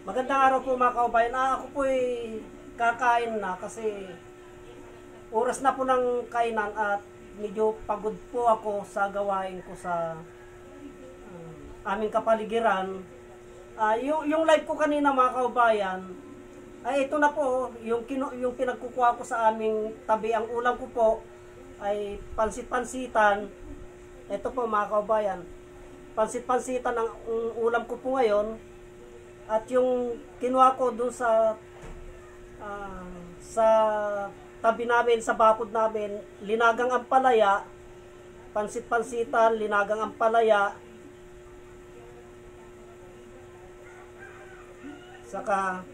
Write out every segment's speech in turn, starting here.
Magandang araw po mga kaubayan. Ako po'y kakain na kasi oras na po ng kainan at medyo pagod po ako sa gawain ko sa aming kapaligiran. Yung live ko kanina mga kaubayan, ay ito na po, yung pinagkukuha ko sa aming tabi. Ang ulam ko po ay pansit-pansitan. Ito po mga kaubayan, pansit-pansitan ang ulam ko po ngayon. At yung kinuha ko dun sa tabi namin, sa bakod namin, linagang ampalaya, pansit-pansitan, linagang ampalaya, saka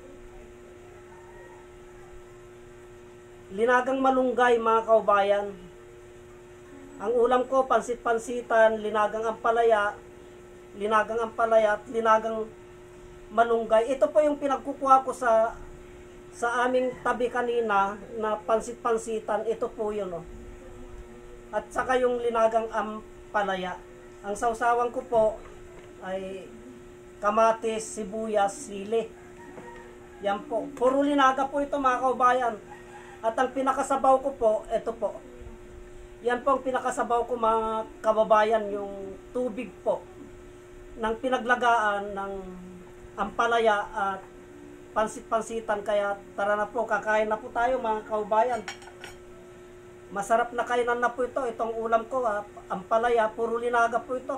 linagang malunggay mga kaubayan. Ang ulam ko, pansit-pansitan, linagang ampalaya, at linagang malunggay. Ito po yung pinagkukuha ko sa aming tabi kanina na pansit-pansitan. Ito po yun, oh. At saka yung linagang ampalaya. Ang sausawan ko po ay kamatis, sibuyas, sili. Yan po. Puro linaga po ito mga kaubayan. At ang pinakasabaw ko po, ito po. Yan po ang pinakasabaw ko mga kababayan, yung tubig po ng pinaglagaan ng ampalaya at pansit-pansitan. Kaya tara na po, kakain na po tayo mga kaubayan. Masarap na kainan na po ito. Itong ulam ko, ampalaya, puro linaga po ito.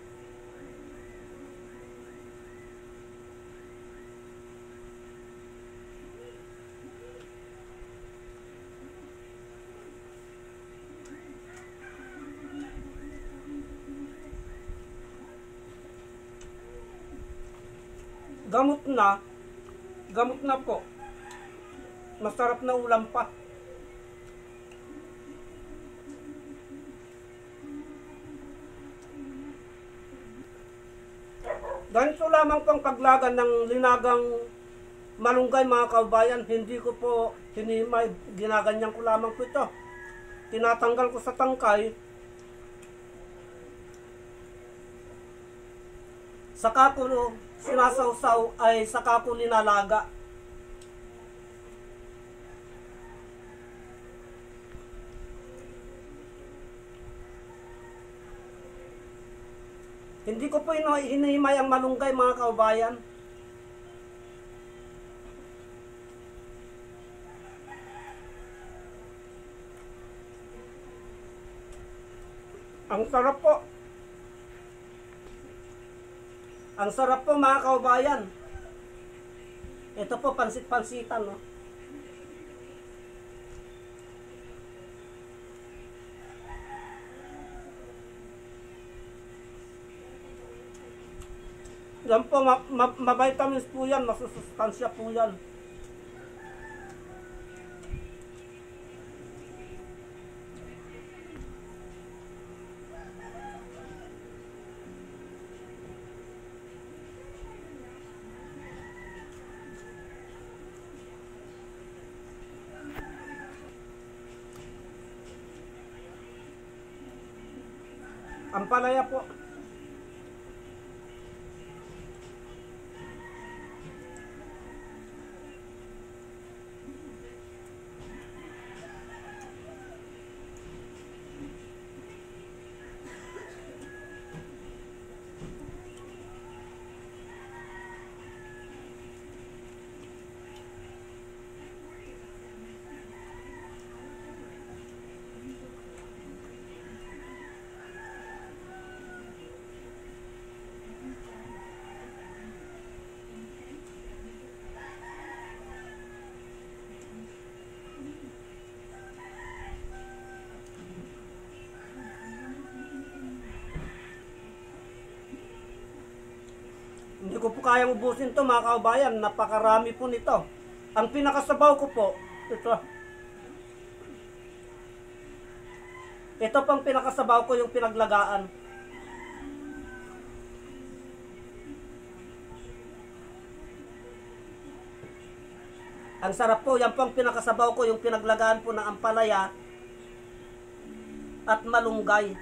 Gamot na po. Masarap na ulam pa. Ganito lamang pang paglagan ng linagang malunggay mga kaubayan. Hindi ko po hinimay, ginaganyan ko lamang po ito. Tinatanggal ko sa tangkay. Saka ko sinasawsaw ay saka ko linalaga. Hindi ko po hinihimay ang malunggay mga kaubayan. Ang sarap po. Ang sarap po mga kaubayan. Ito po pansit-pansitan, no? Yan po, ma-vitamins po yan, masusustansya po yan. Ampalaya po. Hindi ko po kayang ubusin to mga kaubayan. Napakarami po nito. Ang pinakasabaw ko po, ito. Ito pang pinakasabaw ko, yung pinaglagaan. Ang sarap po, yan po ang pinakasabaw ko, yung pinaglagaan po ng ampalaya at malunggay.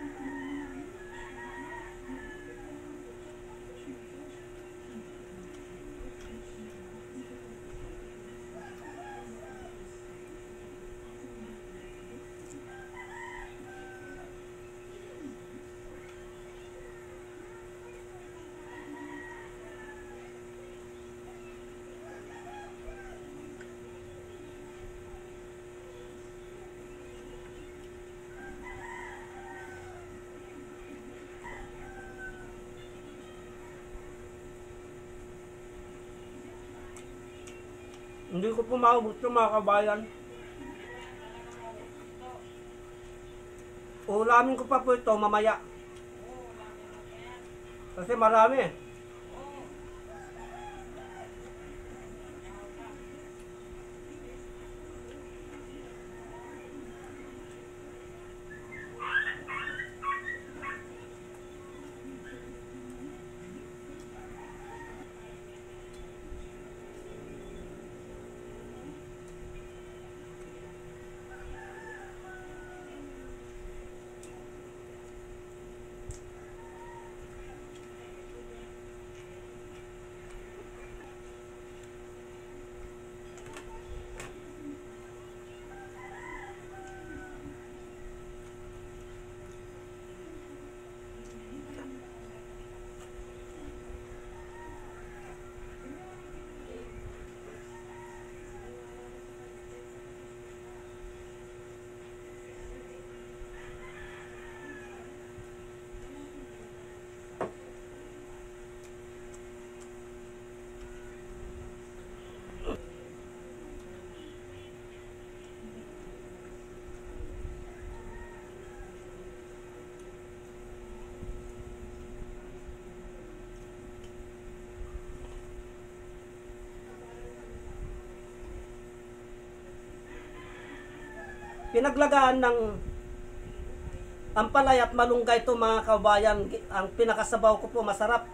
Hindi ko po maubos ito mga kabayan. Ulamin ko pa po ito mamaya. Kasi marami. Pinaglagaan ng ampalaya at malunggay ito mga kabayan. Ang pinakasabaw ko po masarap.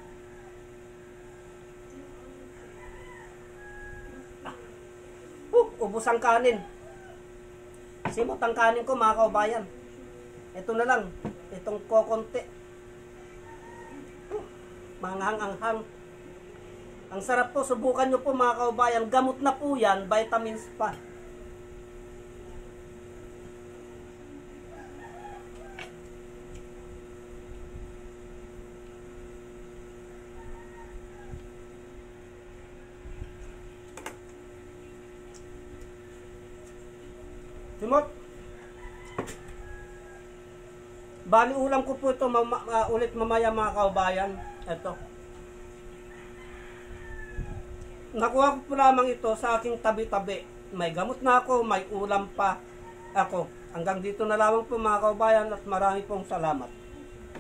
Ubos ang kanin. Simot ang kanin ko mga kabayan. Ito na lang. Itong kokonti. Manghang-anghang. Ang sarap po. Subukan nyo po mga kabayan. Gamot na po yan. Vitamins pa. Simot. Bali ulam ko po ito ulit mamaya mga kaubayan. Ito. Nakuha ko po lamang ito sa aking tabi-tabi. May gamot na ako, may ulam pa ako. Hanggang dito na lamang po mga kaubayan at marami pong salamat.